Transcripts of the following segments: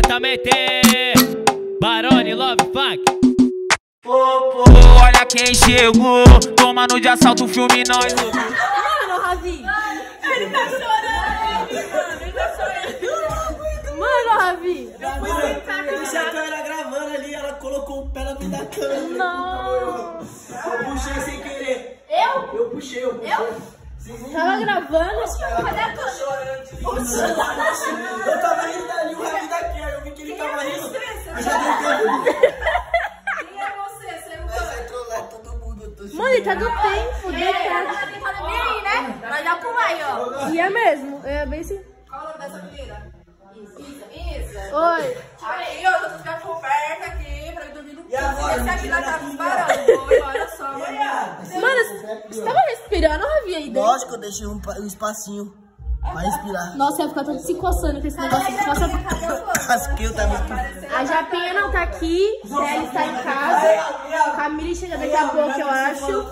também tem Barone Love Funk. Olha quem chegou, tomando de assalto o filme nós. Mano, Ravi. Ele tá chorando. Ele tá chorando. Mano, Ravi. Deixa a câmera gravando ali, ela colocou o pé na frente da câmera. Não. Eu puxei sem querer. Eu puxei. tava gravando. Cadê a câmera? Eu tava rindo ali, o Ravi daqui, aí eu vi que ele tava rindo. Eu já dei tempo. Mano, ele tá do tempo, deitado. Mas dá pro aí, ó. E é mesmo, é bem assim. Qual o nome dessa menina? Isa. Oi. Aí, ó, eu tô ficando coberta aqui pra eu dormir no E agora? esse aqui tá com barão. Oi, olha só, Mano, você tava respirando, Ravi, aí dentro? Lógico, eu deixei um espacinho pra respirar. Nossa, ia ficar todo se coçando com esse negócio. Casquei, eu tava A Japinha não tá aqui, Célia está em casa. Camille chega daqui a pouco, eu acho.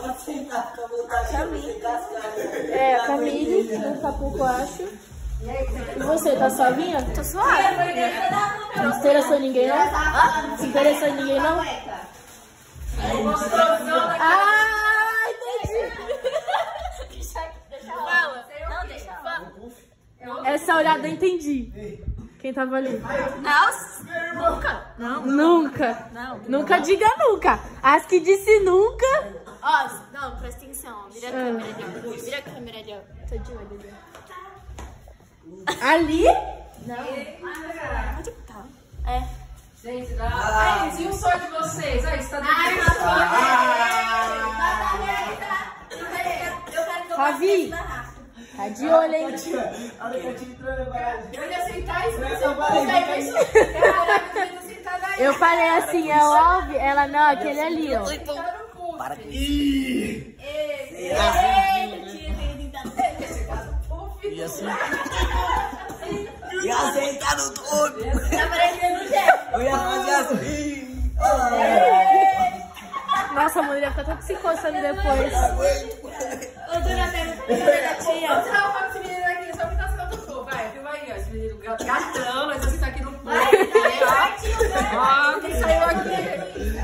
É, a Camille chega daqui a pouco, eu acho. E você, tá suavinha? Tô suave. Não se interessou em ninguém, não? Se interessou em ninguém, não? Ah, entendi. Fala. Não, deixa. Fala. Essa olhada eu entendi. Quem tava ali? Nossa. Nunca. Não. Nunca. Não. Nunca diga nunca. As que disse nunca. Ó, não, presta atenção. Vira a câmera ali, ó. Vira a câmera ali, ó. Tô de olho ali. Ali? Onde que tá? É. Gente, e o sonho de vocês? Aí, está Ravi, tá de olho, hein? Eu ia aceitar isso, mas eu vou isso. Eu falei assim, é óbvio. Ela, não, aquele ali, ó. Para E assim? Ia aceitar no tudo. Tá parecendo um jeito. Eu ia fazer assim. Nossa, mano, ele ia ficar todo se coçando depois. Ô, dona Vera, tá gatinha? Vou tirar uma foto desse menino aqui, só porque tá ficando fofo. Vai, filma aí, ó. Esse menino gatão, mas assim tá aqui no fundo. Ó, quem saiu aqui?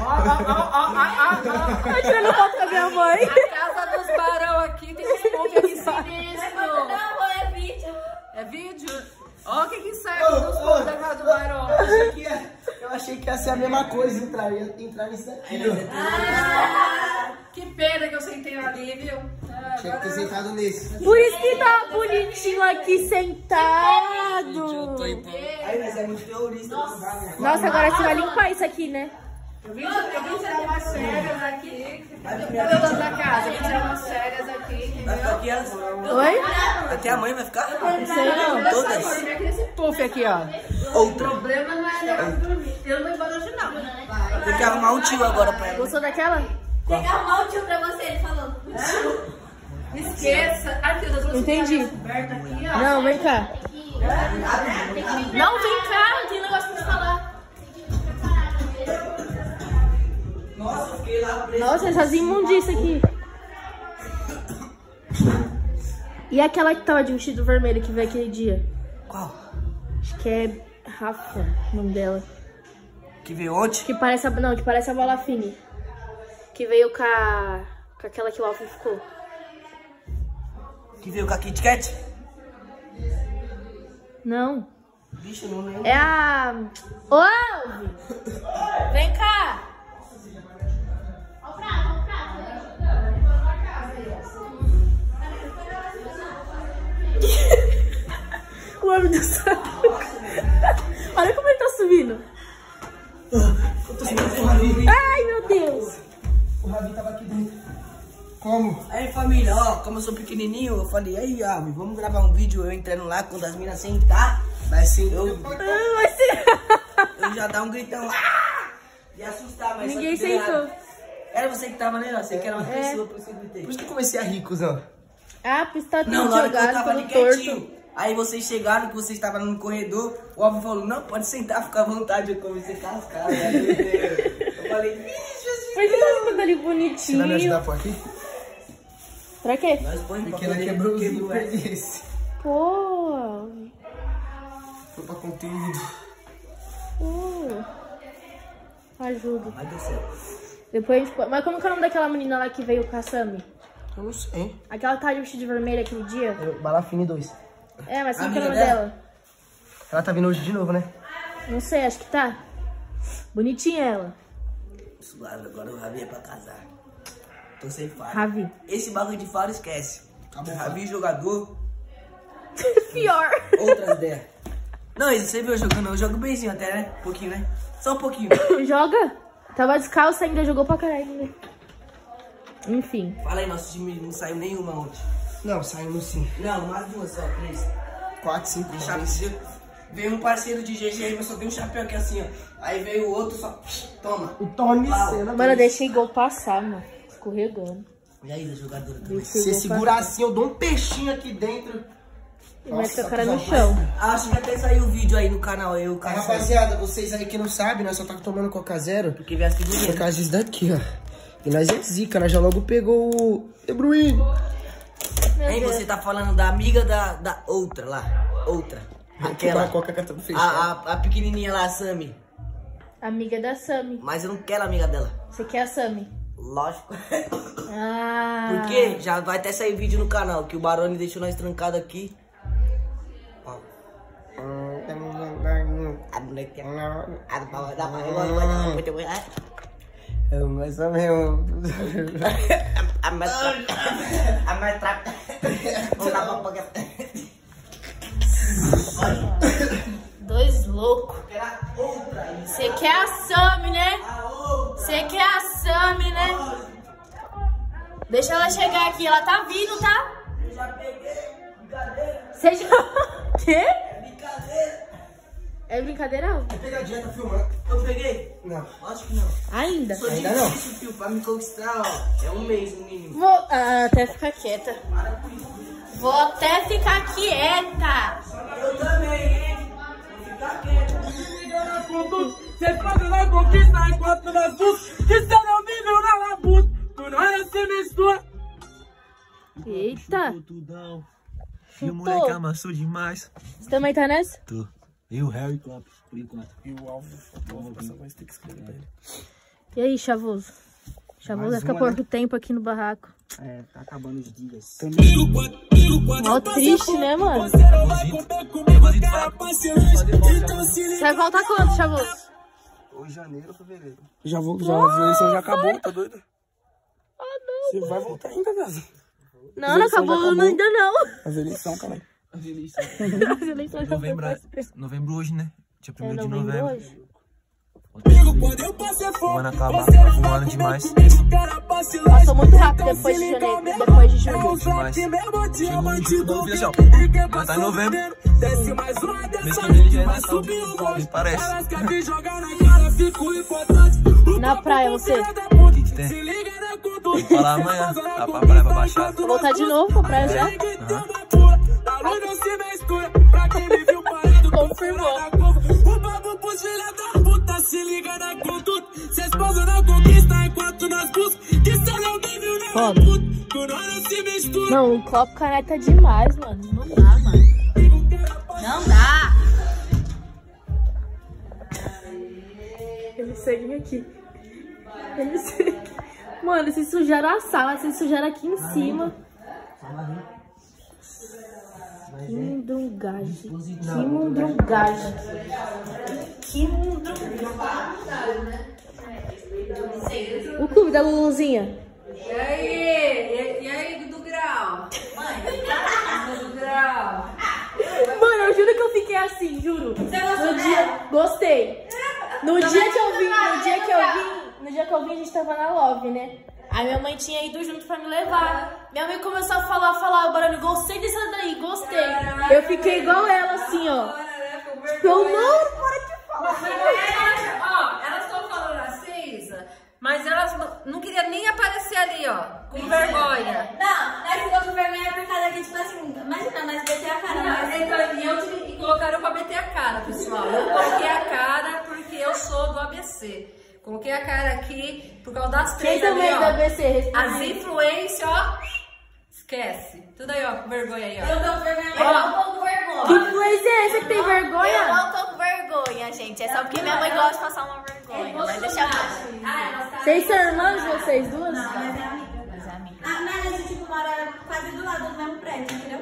Ó. Tá tirando foto com a minha mãe. A casa dos barão aqui tem uns pontos aqui sinistro. Não, é vídeo. É vídeo? Ó, o que saiu dos pontos da casa do barão. Eu achei que ia ser a mesma coisa, entrar nisso aqui. Que pena que eu sentei ali, viu? Tinha que ter sentado nesse. Por isso que tá bonitinho aqui sentado. Aí, mas é muito terrorista. Nossa, agora você vai limpar isso aqui, né? Eu vim tirar umas férias aqui. Cadê o dono da casa? Eu vim tirar umas férias aqui. Vai ficar aqui elas? Oi? Até a mãe vai ficar? Não sei não. Todas? Esse puff aqui, ó. Outra. O problema não é ela dormir. Eu não vou embora hoje, não. Tem que arrumar um tio agora pra ela. Gostou daquela? Tem que arrumar um tio pra você, ele falou. Esqueça. Ai, meu Deus, eu vou Entendi. aberta aqui, ó. Não, vem cá. Não, vem cá, não tem negócio pra te falar. Nossa, eu fiquei lá preso. Nossa, essas imundícias aqui. E aquela que tava de vestido vermelho que veio aquele dia? Qual? Acho que é Rafa, o nome dela. Que veio ontem? Que parece a, não, que parece a Balafine. Que veio com aquela que o Alfie ficou. Que veio com a Kit Kat? Não. Bicho, não lembro. É a... Ô, Alvin! Vem cá! O homem do céu. Olha como ele tá subindo. Eu tô sentindo o Ravi. Ai, meu Deus. O Ravi tava aqui dentro. Como? Aí, família, ó, como eu sou pequenininho, eu falei, aí, Alvin, vamos gravar um vídeo eu entrando lá, quando as minas sentar, vai ser Vai ser... eu já dar um gritão, e assustar, mas Ninguém só que deu sentou. errado. Era você que tava nele, ó, você que era uma pessoa, por isso que eu gritei. Por isso que eu comecei a rir, cuzão. Ah, a pista tá Não, na hora que eu jogada, tava ali todo torto. quietinho, aí vocês chegaram, que vocês estavam no corredor, o Alvin falou, não, pode sentar, fica à vontade, eu comecei a cascar, eu falei, bicho, assim. Por que tá ficando ali Você vai me bonitinho? ajudar por aqui? Pra quê? Nós põe porque ela quebrou o vidro esse. É. Pô, Foi pra conteúdo. Ajuda. Ai, Deus do céu. Depois a gente pode... Mas como que é o nome daquela menina lá que veio com a Sammy? Eu não sei. Aquela que tava de vestido de vermelho aquele dia? Balafine 2. É, mas como que é o Amiga nome dela? Ela tá vindo hoje de novo, né? Não sei, acho que tá. Bonitinha ela. Suave, agora o Ravi é pra casar. Tô sem faro. Ravi. Esse bagulho de faro esquece. Ravi jogador, Pior. outras ideias. Não, você viu eu jogando? Eu jogo benzinho até, né? Um pouquinho, né? Só um pouquinho. Joga? Tava descalço ainda, jogou pra caralho, né? Enfim. Fala aí, nosso time não saiu nenhuma ontem. Não, saímos sim. Não, mais duas só, 3. 4, 5, veio um parceiro de GG aí, mas só deu um chapéu aqui assim, ó. Aí veio o outro, só... Toma. O Tony Senna. Mano, eu deixei gol passar, mano. Escorregando. E aí, jogadora? Se segurar assim, eu dou um peixinho aqui dentro. E mete a cara no chão. Acho que até saiu o vídeo aí no canal. Aí, o cara rapaziada, vocês aí que não sabem, nós só tá tomando Coca Zero. Porque vê as figurinhas. Por causa disso daqui, ó. E nós é zica, nós já logo pegou o De Bruyne. Hein, você tá falando da amiga da outra lá. Outra. Aquela. A pequenininha lá, a Sammy. Amiga da Sammy. Mas eu não quero a amiga dela. Você quer a Sammy? Lógico. Ah. Porque já vai até sair vídeo no canal, que o Barone deixou nós trancados aqui. Ó. A boneca. Mas é meu. A metra. Dois loucos. Você quer a Sammy, né? Você quer a Sammy, né? Deixa ela chegar aqui, ela tá vindo, tá? Eu já peguei, brincadeira. Você já... Quê? É brincadeira. É brincadeira? É pegadinha, tá filmando. Eu peguei? Não. Acho que não. Ainda? Sou ainda não. Filho, pra me conquistar, ó. É um mês no mínimo. Vou até ficar quieta. Vou até ficar quieta. Eu também, hein? Vou ficar quieta. Você faz na conquista enquanto nós buscamos. Que será o nível na labuta. Por hora se mistura. Eita. Tudão. E o moleque amassou demais. Você também tá nessa? Tô. E o Harry Klopp, por enquanto. E o Alvo, mas tem que escrever pra ele. E aí, Chavoso? Chavoso vai ficar por muito tempo aqui no barraco. É, tá acabando os dias. Mó triste, né, mano? Você vai voltar quando, Chavoso? Hoje, janeiro ou fevereiro. Já vou, a eleição já acabou, tá doido? Ah, não. Você vai voltar ainda, Gaza? Não, não acabou ainda não. As eleições, caralho. As eleições já Novembro hoje, né? Dia 1º de novembro novembro. hoje. O ano acabar, um ano demais. Passou muito rápido depois de janeiro, depois de julho. Demais. Chegou um dia novo, assim, ó. Mas tá em novembro. Mês que vem já é Natal, me parece. Na praia, você? O que tem? Tem que falar amanhã. Tá pra praia, pra baixar. Vou voltar de novo pra praia já? Confirmou. Foda. Não, o copo caneta é demais, mano. Não dá, mano. Não dá. Ele segue aqui. Ele segue. Mano, vocês sujaram a sala, vocês sujaram aqui em cima. Que mundrungagem. Que mundrungagem. Que mundrungagem. O clube da Luluzinha. E aí, do grau? Do grau. Mano, eu juro que eu fiquei assim, juro. Você gostou, no dia, gostei. No dia que eu vim, a gente tava na Love, né? Aí minha mãe tinha ido junto pra me levar. Minha mãe começou a falar, o barulho, gostei dessa daí, gostei. Eu fiquei igual ela, assim, ó. Eu não, para de falar. Elas estão falando assim, mas elas não queriam nem aparecer ali, ó, com vergonha. Não, nós ficamos com vergonha por causa que, tipo assim, imagina, nós meter a cara. E colocaram pra meter a cara, pessoal. Eu coloquei a cara porque eu sou do ABC. Coloquei a cara aqui por causa das três. Quem também é do ABC? As influências, ó. Esquece. Tudo aí, ó, com vergonha aí, ó. Eu tô com vergonha, eu não tô com vergonha. Que influência é essa que tem vergonha? Eu não tô com vergonha. vergonha, gente. É só porque minha mãe gosta de passar uma vergonha. Mas deixa eu... Vocês são irmãs, vocês duas? Não, mas é amiga. Mas é amiga. Mas a gente, tipo, mora quase do lado do mesmo prédio, entendeu?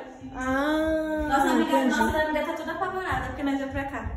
Nossa amiga tá toda apavorada porque nós viemos pra cá.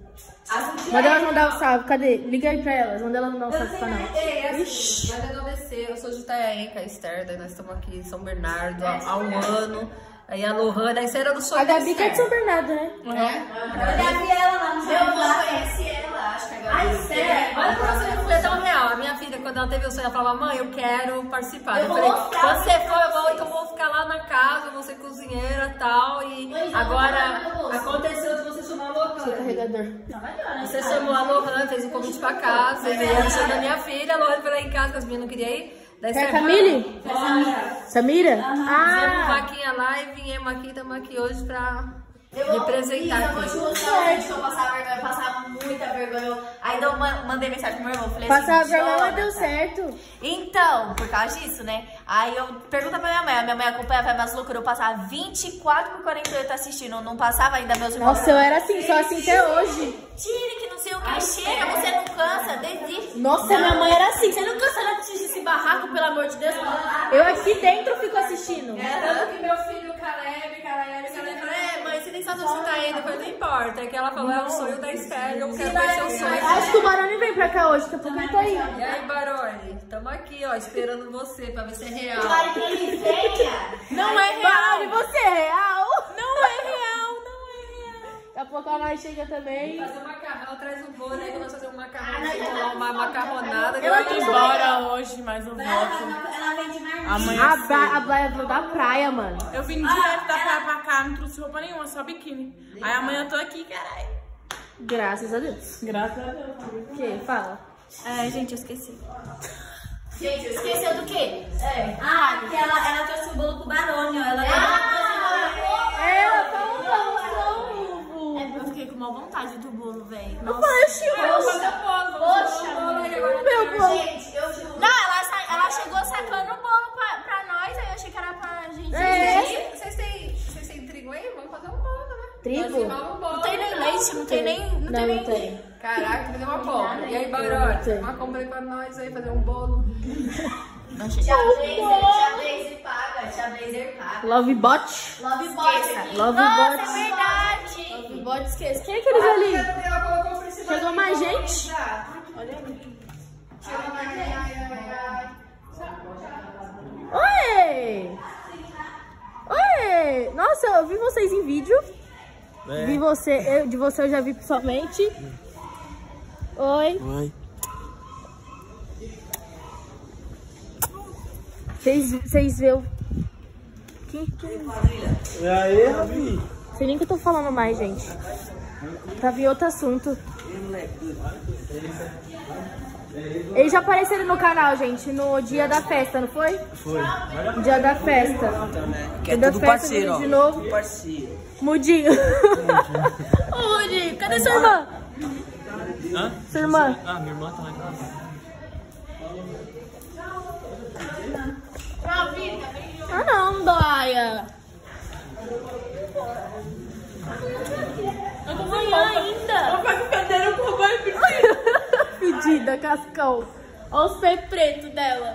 Manda elas mandar um salve, cadê? Liga aí pra elas, manda elas mandar um salve pra nós. Mas agradecer, eu sou de Itanhaém, com a Esther, daí nós estamos aqui em São Bernardo há um ano. Aí a Lohana, isso era do sonho A Gabi que é de São Bernardo, né? Eu já vi ela lá no Eu não conheci ela, acho que agora. Ai, sério? Olha pra você ver, foi tão real. A minha filha, quando ela teve o sonho, ela falava, mãe, eu quero participar. Eu falei, quando você for, eu vou, então eu vou ficar lá na casa, eu vou ser cozinheira e tal. E agora aconteceu de você chamar a Lohana. Carregador. Você chamou a Lohana, fez um convite pra casa, e aí eu chamei a minha filha, a Lohana foi lá em casa, que as meninas não queriam ir. Daí É a Camille? Samira? Fizemos vaquinha lá e viemos aqui, estamos aqui hoje pra representar Eu continuo sorte que eu passava vergonha, eu passava muita vergonha. Ainda eu mandei mensagem pro meu irmão, falei Passar a assim, vergonha, mas Jonathan. deu certo. Então, por causa disso, né? Aí eu pergunto pra minha mãe acompanhava minhas loucuras, eu passava 24/48 assistindo, não passava ainda meus irmãos. Nossa, eu era assim, só assim até hoje. Tire que não sei o que, chega, você não cansa, desiste. Nossa, minha mãe era assim. Você não cansa de assistir esse barraco, pelo amor de Deus? Eu aqui dentro fico assistindo. Tanto que meu filho Caleb falou, mãe, você nem sabe onde você tá indo, eu falei, não importa. É que ela falou, é o sonho da Esther, eu quero conhecer o sonho. Acho que o Baroni vem pra cá hoje, daqui a pouco ele tá aí. E aí, Baroni, estamos aqui, ó, esperando você pra ver se é real. Claro que ele venha. Não é real. Baroni, você é real? Não é real, não é real. Daqui a pouco a Nai chega também. Fazer um macarrão, traz um bolo, aí quando nós fazer um macarrão, uma macarronada. Ela que tem vai Embora hoje, mas eu volto. Ela vem de marmita. Amanhã A Blaia veio da praia, mano. eu vim direto da praia pra cá, não trouxe roupa nenhuma, só biquíni. Aí amanhã eu tô aqui, caralho. Graças a Deus. Graças a Deus. O quê? Fala. Gente, eu esqueci. Gente, esqueceu do quê? Que ela trouxe o bolo pro Barônio. Ela Ela falou. Eu fiquei com uma vontade do bolo, velho. Não faz, meu bolo. Gente, eu juro. Não, ela chegou sacando o bolo pra nós, aí eu achei que era pra gente. É. Vocês têm trigo aí? Vamos fazer um bolo, né? Trigo? Não tem nem leite, não tem nem. Não tem. Caraca, fazer uma bola. E aí, Baroni, uma compra aí pra nós aí, fazer um bolo. Tia Blazer paga, tia Blazer paga. Lovebot. Love Bot. Lovebot. Nossa, é verdade. Lovebot, esquece. Quem é aqueles ali? Chegou mais gente? Oi! Oi! Nossa, eu vi vocês em vídeo. Vi você, de você eu já vi pessoalmente. Oi. Oi. Vocês vê o... E aí, Rabi? Sei nem o que eu tô falando mais, gente. Tava em outro assunto. Eles já apareceram no canal, gente, no dia da festa, não foi? Foi. Dia da festa. Que é Dia da tudo festa, parceiro, ó. de novo. Tudo parceiro. Mudinho. Ô, Mudinho, cadê sua irmã? Hã? Sua irmã? Ah, minha irmã tá lá em casa. Ah, não, Dóia. Eu tô manhã ainda. Pedida, Cascão. Olha os pés pretos dela.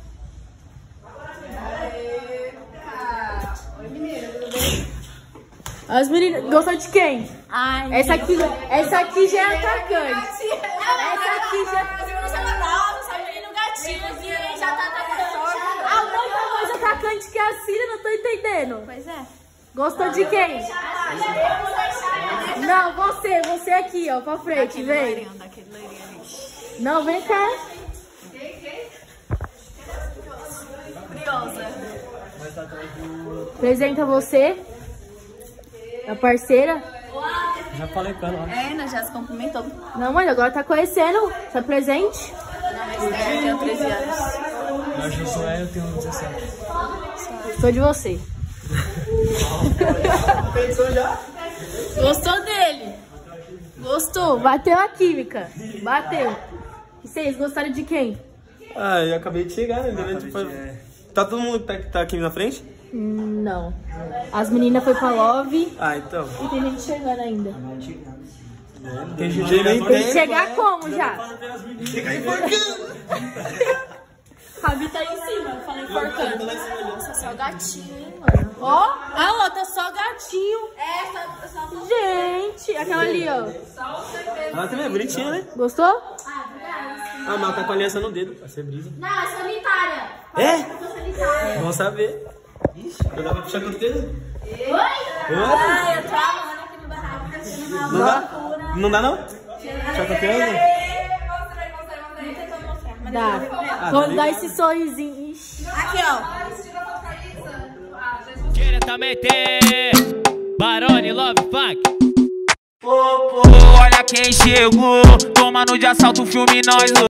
As meninas, gostou de quem? Ai, Essa aqui já é atacante. Essa aqui já... não sabe menino gatinho que já tá atacando. A outra mais atacante que a Cira, não tô entendendo. Pois é. Gostou de quem? Não, você aqui, ó, pra frente, vem. Daquele loirinho ali. Não, vem cá. Curiosa. Apresenta você. A parceira. Já falei com ela. Nós já se cumprimentou. Não, mãe, agora tá conhecendo. Se apresente. Não, mas eu tenho 13 anos. Eu Josué, eu tenho 17. Sou de você. Pensou já? Gostou dele? Gostou? Bateu a química. Bateu. E vocês gostaram de quem? Ah, eu acabei de chegar, né? Tá todo mundo que tá aqui na frente? Não. As meninas foi pra Love Ah, então. e tem gente chegando ainda. Tem que Tem que chegar como já? Rabi tá aí em cima, eu falei enforcando. Nossa, só gatinho, hein, mano. Ó, a outra só gatinho. Só Gente, aquela ali, ó. Ela também é bonitinha, né? Gostou? Ah, mas tá com a aliança no dedo, pra ser brisa. Não, é sanitária. É? Vamos saber. Ixi, não dá pra puxar com o dedo? Oi? Ai, eu tô amando aqui no barraco, tá sendo uma Não dá? loucura. Não dá, não? Puxar com o dedo? Dá. Quando dá esse sorrisinho. Ixi. Aqui, ó. Diretamente, Barone Love Funk. Olha quem chegou, tomando de assalto o filme nós.